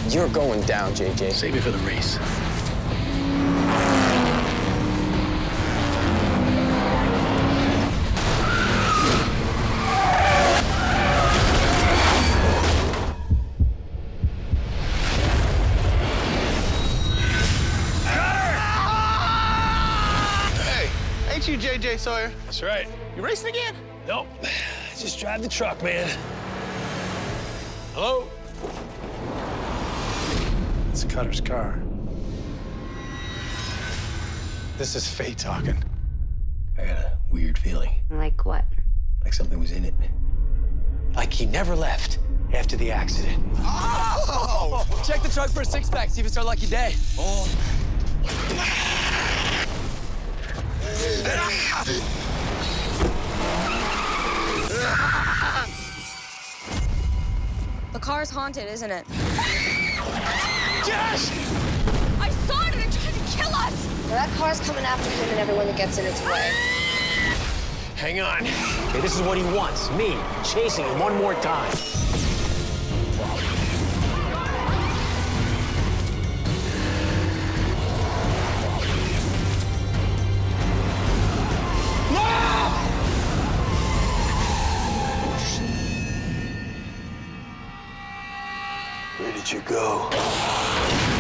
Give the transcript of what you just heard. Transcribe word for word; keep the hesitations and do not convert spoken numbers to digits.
You're going down, J J. Save me for the race. Ain't you J J Sawyer? That's right. You racing again? Nope. Just drive the truck, man. Hello? It's Cutter's car. This is fate talking. I got a weird feeling. Like what? Like something was in it. Like he never left after the accident. Oh! Check the truck for a six-pack, see if it's our lucky day. Oh. The car's haunted, isn't it? Jess! I saw it and it tried to kill us! Well, that car's coming after him and everyone that gets in its way. Hang on. Okay, this is what he wants, me, chasing him one more time. Where did you go?